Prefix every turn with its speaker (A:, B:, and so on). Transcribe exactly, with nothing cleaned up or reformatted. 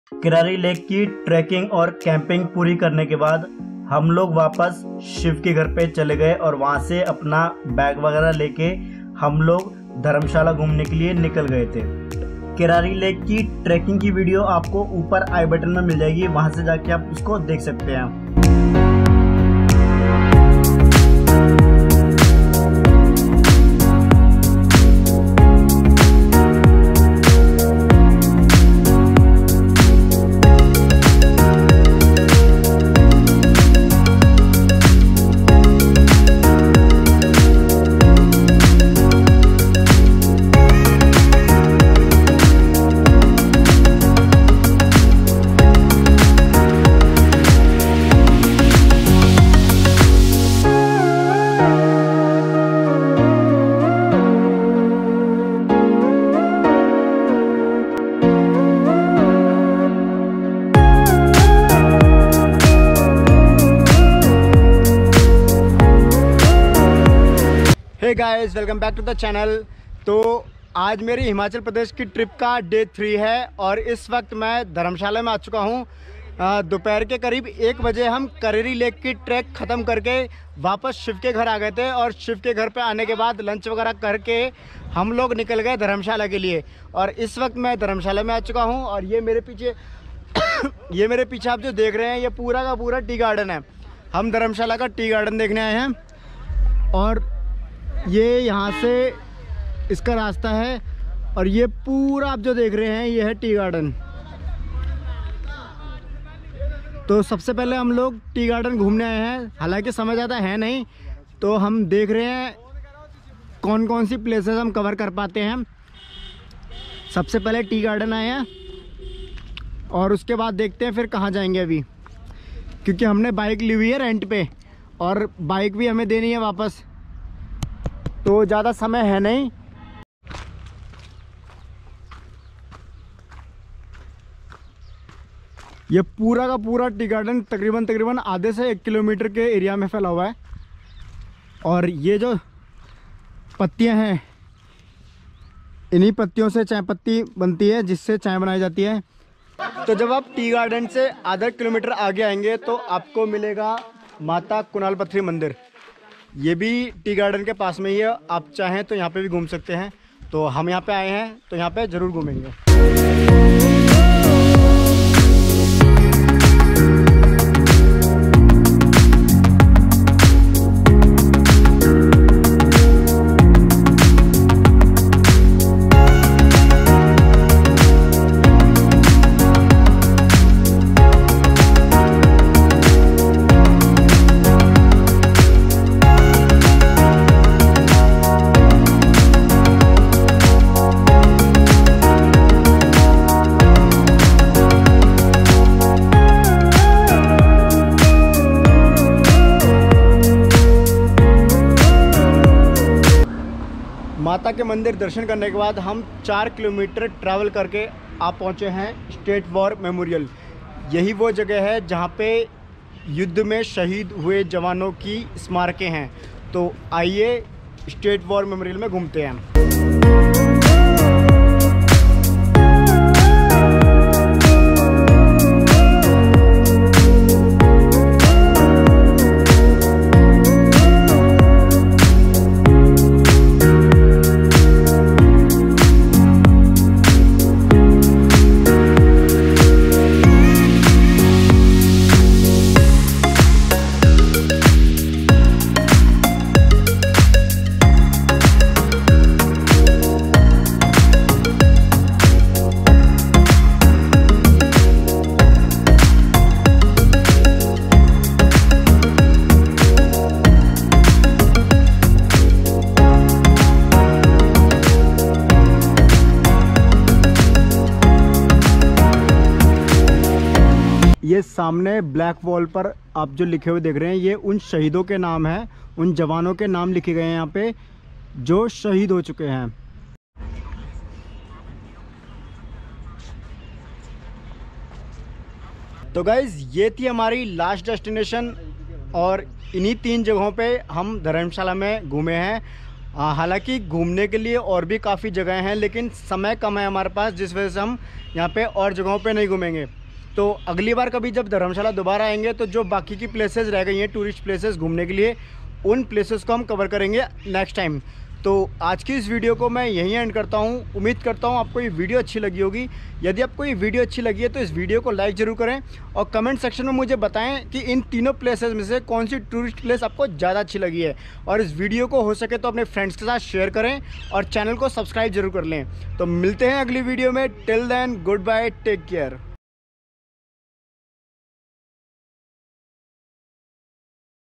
A: Kirari lake की trekking और camping पूरी करने के बाद हम लोग वापस शिव के घर पे चले गए और वहाँ से अपना बैग वगैरह लेके हम लोग धर्मशाला घूमने के लिए निकल गए थे। किरारी लेक की ट्रैकिंग की वीडियो आपको ऊपर आई बटन में मिल जाएगी, वहाँ से जाके आप उसको देख सकते हैं।
B: Hey guys, welcome back to the channel. तो आज मेरी हिमाचल प्रदेश की ट्रिप का डे थ्री है और इस वक्त मैं धर्मशाला में आ चुका हूँ। दोपहर के करीब एक बजे हम किरारी लेक की ट्रैक ख़त्म करके वापस शिव के घर आ गए थे और शिव के घर पे आने के बाद लंच वगैरह करके हम लोग निकल गए धर्मशाला के लिए। और इस वक्त मैं धर्मशाला में आ चुका हूँ और ये मेरे पीछे ये मेरे पीछे आप जो देख रहे हैं ये पूरा का पूरा टी गार्डन है। हम धर्मशाला का टी गार्डन देखने आए हैं और ये यहाँ से इसका रास्ता है और ये पूरा आप जो देख रहे हैं ये है टी गार्डन। तो सबसे पहले हम लोग टी गार्डन घूमने आए हैं, हालांकि समय ज़्यादा है नहीं, तो हम देख रहे हैं कौन कौन सी प्लेसेस हम कवर कर पाते हैं। सबसे पहले टी गार्डन आए हैं और उसके बाद देखते हैं फिर कहाँ जाएंगे अभी, क्योंकि हमने बाइक ली हुई है रेंट पे और बाइक भी हमें देनी है वापस, तो ज़्यादा समय है नहीं। ये पूरा का पूरा टी गार्डन तकरीबन तकरीबन आधे से एक किलोमीटर के एरिया में फैला हुआ है और ये जो पत्तियां हैं इन्हीं पत्तियों से चाय पत्ती बनती है जिससे चाय बनाई जाती है। तो जब आप टी गार्डन से आधा किलोमीटर आगे आएंगे तो आपको मिलेगा माता कुणाल पत्री मंदिर। ये भी टी गार्डन के पास में ही है, आप चाहें तो यहाँ पे भी घूम सकते हैं। तो हम यहाँ पे आए हैं तो यहाँ पे ज़रूर घूमेंगे। माता के मंदिर दर्शन करने के बाद हम चार किलोमीटर ट्रैवल करके आप पहुंचे हैं स्टेट वॉर मेमोरियल। यही वो जगह है जहां पे युद्ध में शहीद हुए जवानों की स्मारकें हैं। तो आइए स्टेट वॉर मेमोरियल में घूमते हैं। ये सामने ब्लैक वॉल पर आप जो लिखे हुए देख रहे हैं ये उन शहीदों के नाम हैं, उन जवानों के नाम लिखे गए हैं यहाँ पे जो शहीद हो चुके हैं। तो गाइज ये थी हमारी लास्ट डेस्टिनेशन और इन्हीं तीन जगहों पे हम धर्मशाला में घूमे हैं हालांकि घूमने के लिए और भी काफ़ी जगह हैं, लेकिन समय कम है हमारे पास, जिस वजह से हम यहाँ पे और जगहों पे नहीं घूमेंगे। तो अगली बार कभी जब धर्मशाला दोबारा आएंगे तो जो बाकी की प्लेसेस रह गई हैं टूरिस्ट प्लेसेस घूमने के लिए, उन प्लेसेस को हम कवर करेंगे नेक्स्ट टाइम। तो आज की इस वीडियो को मैं यहीं एंड करता हूँ। उम्मीद करता हूँ आपको ये वीडियो अच्छी लगी होगी। यदि आपको ये वीडियो अच्छी लगी है तो इस वीडियो को लाइक ज़रूर करें और कमेंट सेक्शन में मुझे बताएं कि इन तीनों प्लेसेस में से कौन सी टूरिस्ट प्लेस आपको ज़्यादा अच्छी लगी है। और इस वीडियो को हो सके तो अपने फ्रेंड्स के साथ शेयर करें और चैनल को सब्सक्राइब जरूर कर लें। तो मिलते हैं अगली वीडियो में। Till then good bye, take care.